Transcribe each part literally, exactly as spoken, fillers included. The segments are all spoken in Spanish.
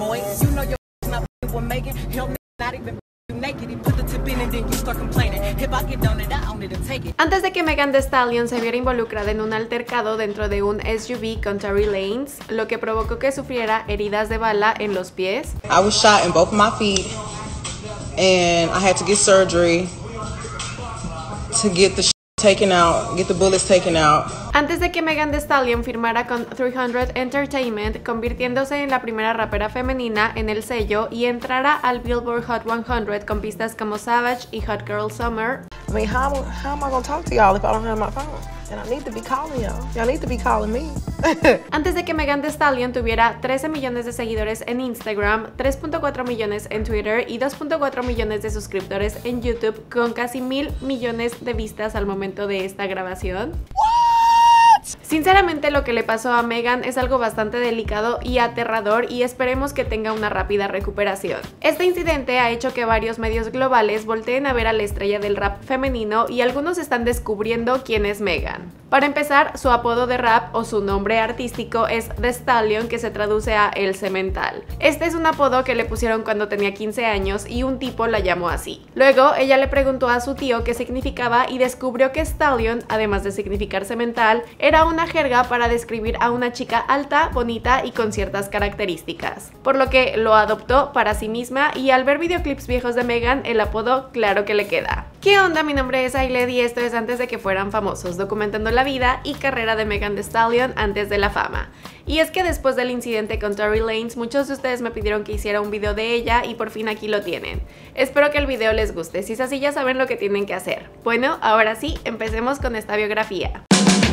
Antes de que Megan Thee Stallion se viera involucrada en un altercado dentro de un S U V con Tory Lanez, lo que provocó que sufriera heridas de bala en los pies. I was shot in both of my feet and I had to get surgery to get the taken out, get the bullets taken out. Antes de que Megan Thee Stallion firmara con trescientos Entertainment, convirtiéndose en la primera rapera femenina en el sello y entrara al Billboard Hot cien con pistas como Savage y Hot Girl Summer. I mean, how, how am I gonna talk to y'all if I don't have my phone? And I need to be calling y'all. Y'all need to be calling me. Antes de que Megan Thee Stallion tuviera trece millones de seguidores en Instagram, tres punto cuatro millones en Twitter y dos punto cuatro millones de suscriptores en YouTube, con casi mil millones de vistas al momento de esta grabación. Sinceramente, lo que le pasó a Megan es algo bastante delicado y aterrador, y esperemos que tenga una rápida recuperación. Este incidente ha hecho que varios medios globales volteen a ver a la estrella del rap femenino, y algunos están descubriendo quién es Megan. Para empezar, su apodo de rap o su nombre artístico es The Stallion, que se traduce a El Semental. Este es un apodo que le pusieron cuando tenía quince años y un tipo la llamó así. Luego, ella le preguntó a su tío qué significaba y descubrió que Stallion, además de significar semental, era una jerga para describir a una chica alta, bonita y con ciertas características, por lo que lo adoptó para sí misma, y al ver videoclips viejos de Megan, el apodo claro que le queda. ¿Qué onda? Mi nombre es Ailed y esto es Antes de que fueran famosos, documentando la vida y carrera de Megan Thee Stallion antes de la fama. Y es que después del incidente con Tory Lanez, muchos de ustedes me pidieron que hiciera un video de ella y por fin aquí lo tienen. Espero que el video les guste, si es así ya saben lo que tienen que hacer. Bueno, ahora sí, empecemos con esta biografía.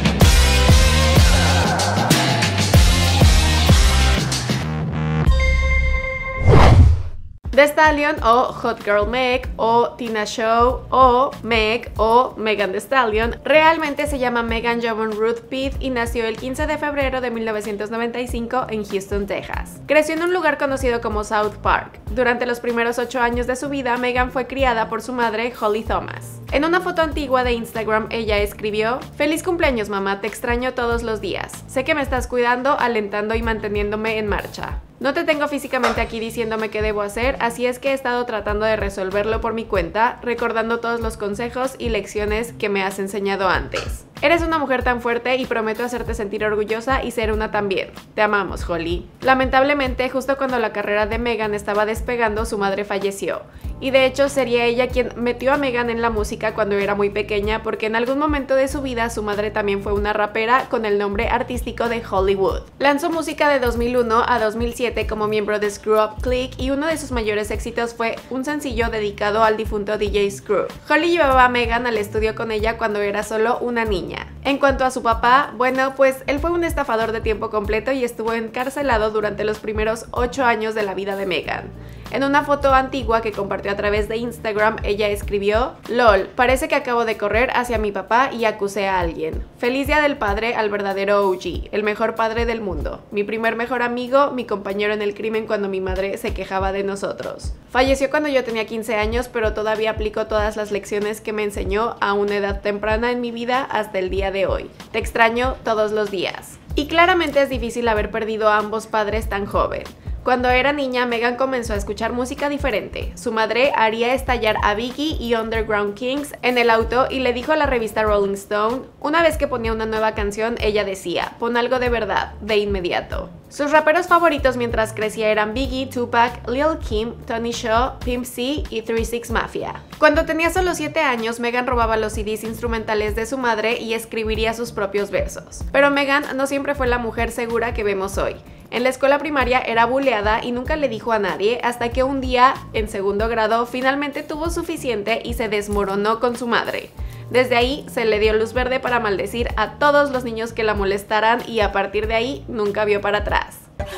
The Stallion, o Hot Girl Meg, o Tina Show, o Meg, o Megan Thee Stallion, realmente se llama Megan Jovon Ruth Pitt y nació el quince de febrero de mil novecientos noventa y cinco en Houston, Texas. Creció en un lugar conocido como South Park. Durante los primeros ocho años de su vida, Megan fue criada por su madre, Holly Thomas. En una foto antigua de Instagram, ella escribió: "Feliz cumpleaños, mamá, te extraño todos los días. Sé que me estás cuidando, alentando y manteniéndome en marcha. No te tengo físicamente aquí diciéndome qué debo hacer, así es que he estado tratando de resolverlo por mi cuenta, recordando todos los consejos y lecciones que me has enseñado antes. Eres una mujer tan fuerte y prometo hacerte sentir orgullosa y ser una también. Te amamos, Holly". Lamentablemente, justo cuando la carrera de Megan estaba despegando, su madre falleció. Y de hecho sería ella quien metió a Megan en la música cuando era muy pequeña, porque en algún momento de su vida su madre también fue una rapera con el nombre artístico de Hollywood. Lanzó música de dos mil uno a dos mil siete como miembro de Screw Up Clique, y uno de sus mayores éxitos fue un sencillo dedicado al difunto D J Screw. Holly llevaba a Megan al estudio con ella cuando era solo una niña. En cuanto a su papá, bueno, pues él fue un estafador de tiempo completo y estuvo encarcelado durante los primeros ocho años de la vida de Megan. En una foto antigua que compartió a través de Instagram, ella escribió: "Lol, parece que acabo de correr hacia mi papá y acusé a alguien. Feliz Día del Padre al verdadero O G, el mejor padre del mundo. Mi primer mejor amigo, mi compañero en el crimen cuando mi madre se quejaba de nosotros. Falleció cuando yo tenía quince años, pero todavía aplico todas las lecciones que me enseñó a una edad temprana en mi vida hasta el día de hoy. Te extraño todos los días". Y claramente es difícil haber perdido a ambos padres tan joven. Cuando era niña, Megan comenzó a escuchar música diferente. Su madre haría estallar a Biggie y Underground Kings en el auto y le dijo a la revista Rolling Stone: "Una vez que ponía una nueva canción, ella decía, pon algo de verdad, de inmediato". Sus raperos favoritos mientras crecía eran Biggie, Tupac, Lil Kim, Tony Shaw, Pimp C y three six Mafia. Cuando tenía solo siete años, Megan robaba los C Ds instrumentales de su madre y escribiría sus propios versos. Pero Megan no siempre fue la mujer segura que vemos hoy. En la escuela primaria era buleada y nunca le dijo a nadie, hasta que un día, en segundo grado, finalmente tuvo suficiente y se desmoronó con su madre. Desde ahí se le dio luz verde para maldecir a todos los niños que la molestaran, y a partir de ahí nunca vio para atrás.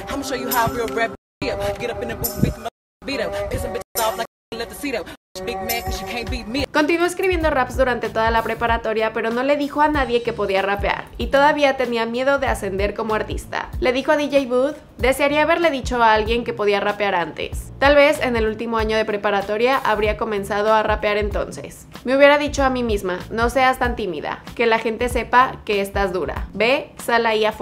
Continuó escribiendo raps durante toda la preparatoria, pero no le dijo a nadie que podía rapear, y todavía tenía miedo de ascender como artista. Le dijo a D J Booth: "Desearía haberle dicho a alguien que podía rapear antes. Tal vez en el último año de preparatoria habría comenzado a rapear entonces. Me hubiera dicho a mí misma, no seas tan tímida, que la gente sepa que estás dura. Ve, sal ahí afuera".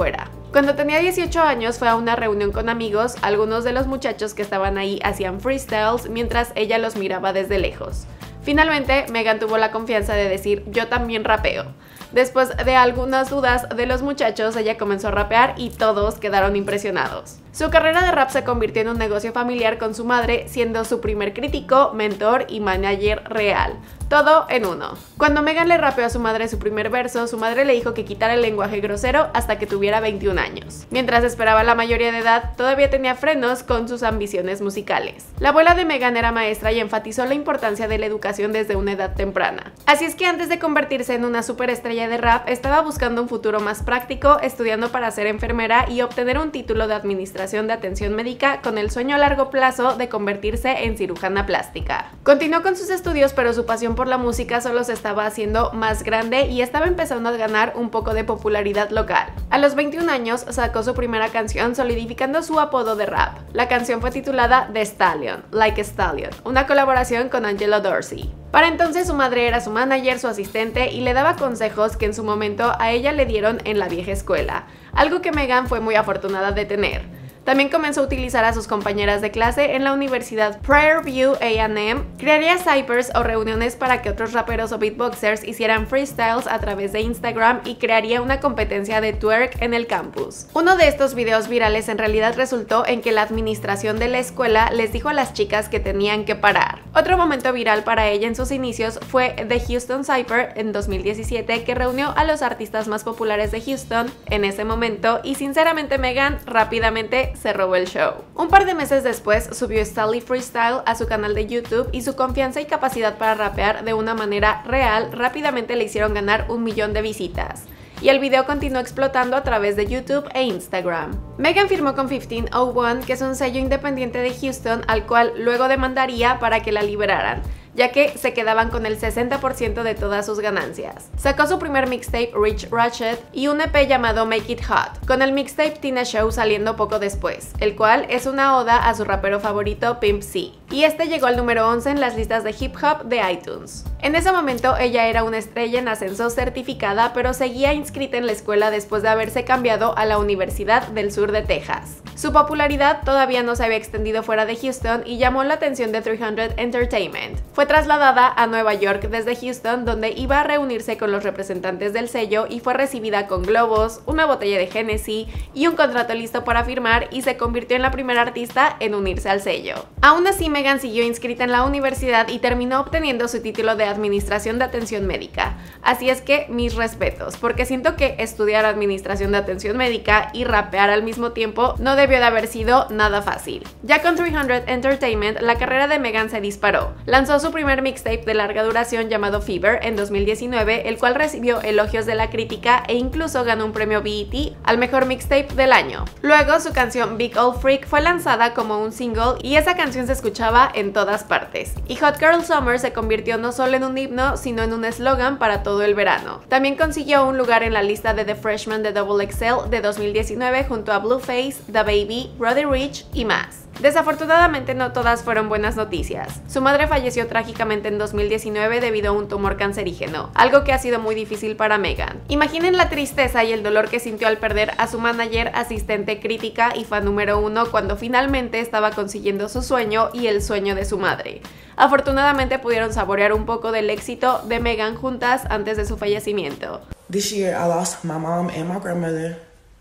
Cuando tenía dieciocho años fue a una reunión con amigos, algunos de los muchachos que estaban ahí hacían freestyles mientras ella los miraba desde lejos. Finalmente, Megan tuvo la confianza de decir yo también rapeo. Después de algunas dudas de los muchachos, ella comenzó a rapear y todos quedaron impresionados. Su carrera de rap se convirtió en un negocio familiar con su madre, siendo su primer crítico, mentor y manager real. Todo en uno. Cuando Megan le rapeó a su madre su primer verso, su madre le dijo que quitara el lenguaje grosero hasta que tuviera veintiún años. Mientras esperaba la mayoría de edad, todavía tenía frenos con sus ambiciones musicales. La abuela de Megan era maestra y enfatizó la importancia de la educación desde una edad temprana. Así es que antes de convertirse en una superestrella de rap, estaba buscando un futuro más práctico, estudiando para ser enfermera y obtener un título de administración de atención médica con el sueño a largo plazo de convertirse en cirujana plástica. Continuó con sus estudios, pero su pasión por la música solo se estaba haciendo más grande y estaba empezando a ganar un poco de popularidad local. A los veintiún años sacó su primera canción, solidificando su apodo de rap. La canción fue titulada The Stallion, Like a Stallion, una colaboración con Angelo Dorsey. Para entonces su madre era su manager, su asistente y le daba consejos que en su momento a ella le dieron en la vieja escuela, algo que Megan fue muy afortunada de tener. También comenzó a utilizar a sus compañeras de clase en la Universidad Prairie View A and M, crearía cyphers o reuniones para que otros raperos o beatboxers hicieran freestyles a través de Instagram y crearía una competencia de twerk en el campus. Uno de estos videos virales en realidad resultó en que la administración de la escuela les dijo a las chicas que tenían que parar. Otro momento viral para ella en sus inicios fue The Houston Cypher en dos mil diecisiete, que reunió a los artistas más populares de Houston en ese momento y sinceramente Megan rápidamente se robó el show. Un par de meses después subió Stally Freestyle a su canal de YouTube y su confianza y capacidad para rapear de una manera real rápidamente le hicieron ganar un millón de visitas. Y el video continuó explotando a través de YouTube e Instagram. Megan firmó con quince oh one, que es un sello independiente de Houston, al cual luego demandaría para que la liberaran, ya que se quedaban con el sesenta por ciento de todas sus ganancias. Sacó su primer mixtape Rich Ratchet y un E P llamado Make It Hot, con el mixtape Tina Show saliendo poco después, el cual es una oda a su rapero favorito Pimp C, y este llegó al número once en las listas de hip hop de iTunes. En ese momento ella era una estrella en ascenso certificada, pero seguía inscrita en la escuela después de haberse cambiado a la Universidad del Sur de Texas. Su popularidad todavía no se había extendido fuera de Houston y llamó la atención de trescientos Entertainment. Fue trasladada a Nueva York desde Houston, donde iba a reunirse con los representantes del sello y fue recibida con globos, una botella de Hennessy y un contrato listo para firmar, y se convirtió en la primera artista en unirse al sello. Aún así, Megan siguió inscrita en la universidad y terminó obteniendo su título de Administración de Atención Médica. Así es que mis respetos, porque siento que estudiar Administración de Atención Médica y rapear al mismo tiempo no debió de haber sido nada fácil. Ya con trescientos Entertainment, la carrera de Megan se disparó. Lanzó su primer mixtape de larga duración llamado Fever en dos mil diecinueve, el cual recibió elogios de la crítica e incluso ganó un premio B E T al mejor mixtape del año. Luego su canción Big Old Freak fue lanzada como un single y esa canción se escuchaba en todas partes. Y Hot Girl Summer se convirtió no solo en un himno, sino en un eslogan para todo el verano. También consiguió un lugar en la lista de The Freshman de Double X L de dos mil diecinueve junto a Blueface, DaBaby, Roddy Ricch y más. Desafortunadamente no todas fueron buenas noticias. Su madre falleció trágicamente en dos mil diecinueve debido a un tumor cancerígeno, algo que ha sido muy difícil para Megan. Imaginen la tristeza y el dolor que sintió al perder a su manager, asistente, crítica y fan número uno cuando finalmente estaba consiguiendo su sueño y el sueño de su madre. Afortunadamente pudieron saborear un poco del éxito de Megan juntas antes de su fallecimiento. This year I lost my mom and my grandmother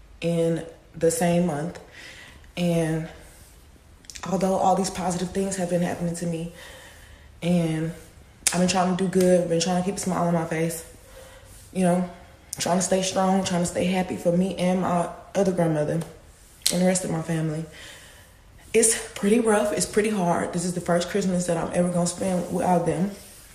in the same month, and although all these positive things have been happening to me, and I've been trying to do good, been trying to keep a smile on my face, you know, trying to stay strong, trying to stay happy for me and my other grandmother and the rest of my family. It's pretty rough, it's pretty hard. This is the first Christmas that I'm ever gonna spend without them.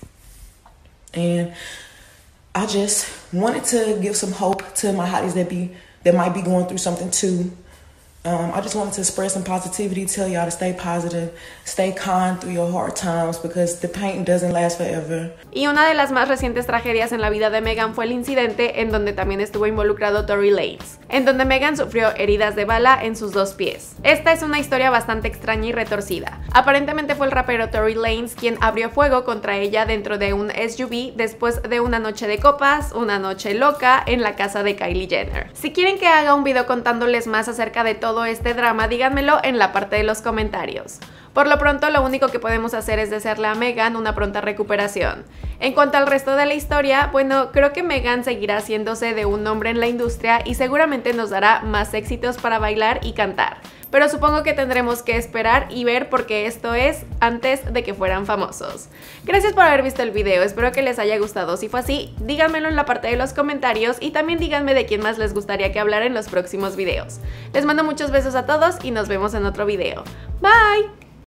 And I just wanted to give some hope to my hotties that be that might be going through something too. Um, I just wanted to express some positivity, tell y'all to stay positive, stay kind through your hard times because the pain doesn't last forever. Y una de las más recientes tragedias en la vida de Megan fue el incidente en donde también estuvo involucrado Tory Lanez, en donde Megan sufrió heridas de bala en sus dos pies. Esta es una historia bastante extraña y retorcida. Aparentemente fue el rapero Tory Lanez quien abrió fuego contra ella dentro de un S U V después de una noche de copas, una noche loca en la casa de Kylie Jenner. Si quieren que haga un video contándoles más acerca de todo este drama, díganmelo en la parte de los comentarios. Por lo pronto, lo único que podemos hacer es desearle a Megan una pronta recuperación. En cuanto al resto de la historia, bueno, creo que Megan seguirá haciéndose de un nombre en la industria y seguramente nos dará más éxitos para bailar y cantar. Pero supongo que tendremos que esperar y ver porque esto es antes de que fueran famosos. Gracias por haber visto el video, espero que les haya gustado. Si fue así, díganmelo en la parte de los comentarios y también díganme de quién más les gustaría que hablara en los próximos videos. Les mando muchos besos a todos y nos vemos en otro video. Bye.